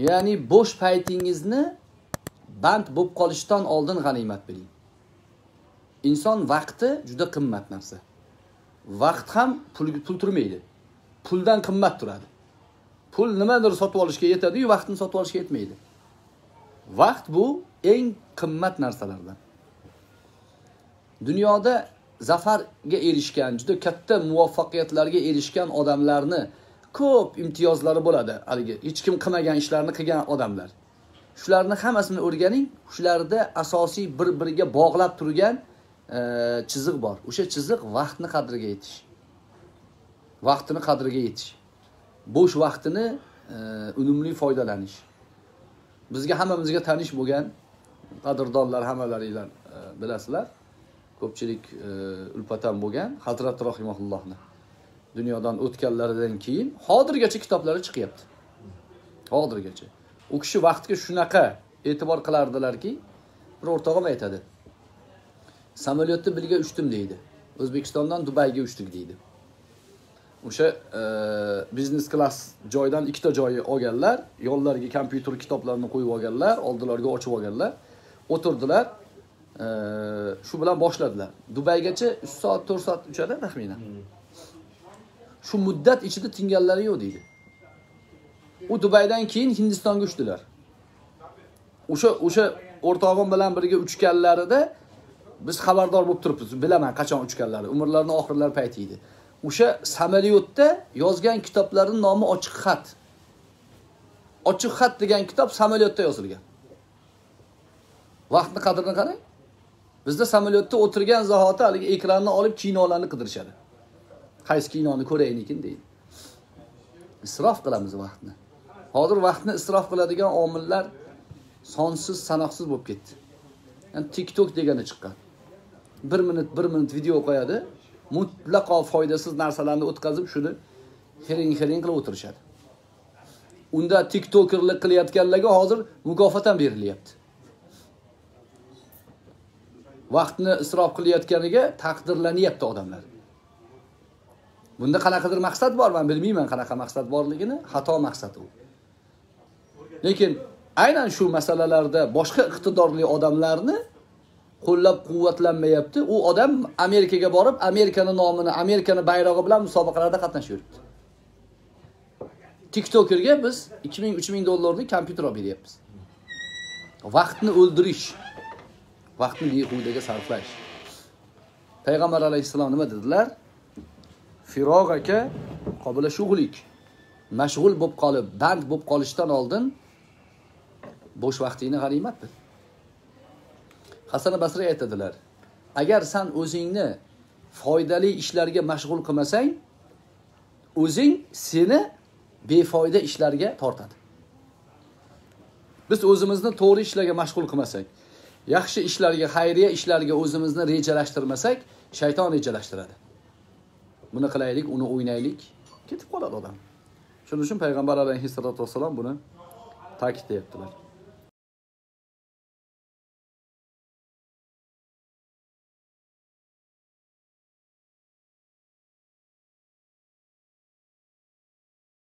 Ya'ni bo'sh paytingizni band bo'lib qolishdan oldin g'animat biling. Inson vaqti juda qimmat narsa. Vaqt ham pul turmaydi. Puldan qimmat turadi. Pul nimadir sotib olishga yetadi-yu, vaqtni sotib olishga yetmaydi. Vaqt bu eng qimmat narsalardan. Dunyoda zafarga erishgan, juda katta muvaffaqiyatlarga erishgan odamlarni ko'p imtiyozlari bo'ladi. Haligi hech kim qilmagan ishlarni qilgan odamlar. Shularni hammasini o'rganing. Shularda asosiy bir-biriga bog'lab turgan chiziq bor. O'sha chiziq vaqtni qadriga yetish. Vaqtini qadriga yetish. Bo'sh vaqtini unumli foydalanish. Bizga hammamizga tanish bo'lgan qadrdonlar hammalaringlar bilasizlar. Ko'pchilik ulpatam bo'lgan Hazrat rahimahullohni. Dunyodan o'tganlaridan keyin hozirgacha kitoblari chiqyapti. Hozirgacha. U kishi vaqtga shunaqa e'tibor qilardilarki, bir o'rtog'im aytadi. Samolyotda birga uchdim deydi. O'zbekistondan Dubayga uchdik deydi. O'sha biznes class joydan ikkita joyi olganlar, yo'llariga kompyuter kitoblarini qo'yib olganlar, oldilariga ochib olganlar, o'tirdilar. Shu bilan boshladilar. Dubaygacha 3 soat, 4 soat uchadi taxminan. Shu muddat ichida tinganlari yo'q deydi. U Dubaydan keyin Hindistonga uchdilar. O'sha o'rtog'im bilan birga uchganlarida biz xabardor bo'lib turibmiz. Bilaman qachon uchganlari. Umrlarining oxirlari payti edi. O'sha samolyotda yozgan kitoblarining nomi Ochiq xat. Ochiq xat degan kitob samolyotda yozilgan. Vaqtni qadrini qarang. Bizda samolyotda o'tirgan zahoti haligi ekranni olib kinolarni qidirishadi. Qaysi kinoni ko'raynikin deydi. Isrof qilamiz vaqtni. Hozir vaqtni isrof qiladigan omillar sonsiz, sanoqsiz bo'lib ketdi. Yani TikTok degani chiqqan. 1 minut video qo'yadi. Mutlaqo foydasiz narsalarni o'tkazib shuni xering qilib o'tirishadi. Unda TikTokerlik qilayotganlarga hozir mukofot ham berilyapti. Vaqtni isrof qilayotganiga taqdirlanyapti odamlar. Bunda qanaqadir maqsad bor, men bilmayman qanaqa maqsad borligini, xato maqsad u. Lekin aynan shu masalalarda boshqa iqtidorli odamlarni qo'llab-quvvatlanmayapti. U odam Amerikaga borib, Amerikaning nomini, Amerikaning bayrog'i bilan musobaqalarda qatnashib yuribdi. TikTokerga biz 2000-3000 dollarlik kompyuter olib beryapmiz. Vaqtni o'ldirish, vaqtni behudaga sarflash. Payg'ambar alayhissalom nima dedilar? Firog'aka qabla shug'lik. Mashg'ul bo'lib qolib, band bo'lib qolishdan oldin bo'sh vaqtingni g'animat bil. Hasan Basri aytadilar, agar sen o'zingni foydali ishlarga mashg'ul qilmasang, o'zing seni befoyda ishlarga tortadi. Biz o'zimizni to'g'ri ishlarga mashg'ul qilmasak, yaxshi ishlarga, xayriya ishlarga o'zimizni rejalashtirmasak, shayton rejalashtiradi. Buni qilaylik, uni o'ynaylik, ketib qoladi odam. Shuning uchun payg'ambar alayhissalatu vassalom buni ta'kidlayaptilar.